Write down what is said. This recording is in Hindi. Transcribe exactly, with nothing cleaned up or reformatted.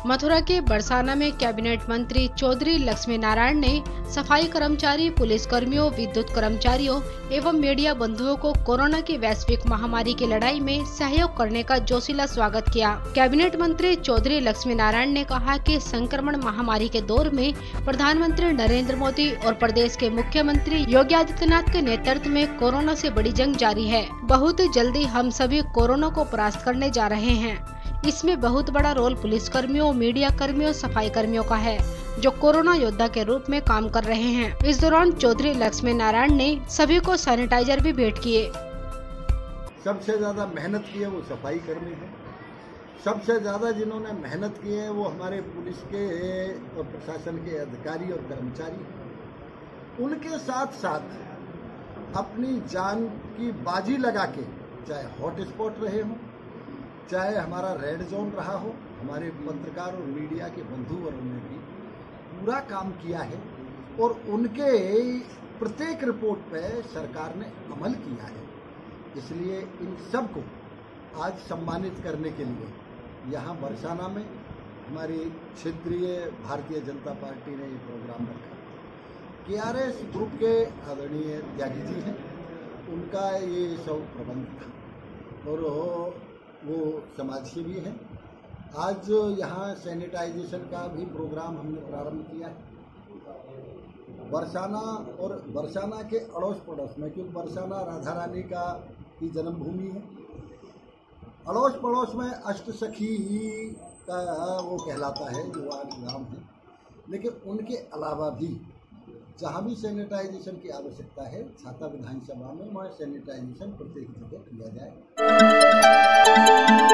मथुरा के बरसाना में कैबिनेट मंत्री चौधरी लक्ष्मी नारायण ने सफाई कर्मचारी, पुलिस कर्मियों, विद्युत कर्मचारियों एवं मीडिया बंधुओं को कोरोना की वैश्विक महामारी की लड़ाई में सहयोग करने का जोशीला स्वागत किया। कैबिनेट मंत्री चौधरी लक्ष्मी नारायण ने कहा कि संक्रमण महामारी के दौर में प्रधानमंत्री नरेंद्र मोदी और प्रदेश के मुख्यमंत्री योगी आदित्यनाथ के नेतृत्व में कोरोना से बड़ी जंग जारी है। बहुत जल्दी हम सभी कोरोना को परास्त करने जा रहे हैं। इसमें बहुत बड़ा रोल पुलिस कर्मियों, मीडिया कर्मियों, सफाई कर्मियों का है, जो कोरोना योद्धा के रूप में काम कर रहे हैं। इस दौरान चौधरी लक्ष्मी नारायण ने सभी को सैनिटाइजर भी भेंट किए। सबसे ज्यादा मेहनत की है वो सफाई कर्मी है। सबसे ज्यादा जिन्होंने मेहनत की है वो हमारे पुलिस के और प्रशासन के अधिकारी और कर्मचारी। उनके साथ साथ अपनी जान की बाजी लगा के, चाहे हॉटस्पॉट रहे हो, चाहे हमारा रेड जोन रहा हो, हमारे पत्रकार और मीडिया के बंधु वर्गों ने भी पूरा काम किया है और उनके प्रत्येक रिपोर्ट पे सरकार ने अमल किया है। इसलिए इन सबको आज सम्मानित करने के लिए यहाँ बरसाना में हमारी क्षेत्रीय भारतीय जनता पार्टी ने ये प्रोग्राम रखा। के आर एस ग्रुप के आदरणीय त्यागी जी हैं, उनका ये सब प्रबंध था और वो समाजसेवी हैं। आज यहाँ सैनिटाइजेशन का भी प्रोग्राम हमने प्रारंभ किया है बरसाना और बरसाना के अड़ोस पड़ोस में, क्योंकि बरसाना राधा रानी का की जन्मभूमि है। अड़ोस पड़ोस में अष्टसखी का वो कहलाता है जो आज गाँव है, लेकिन उनके अलावा भी जहाँ भी सैनिटाइजेशन की आवश्यकता है, छाता विधानसभा में वहाँ सैनिटाइजेशन प्रत्येक जगह किया जाए।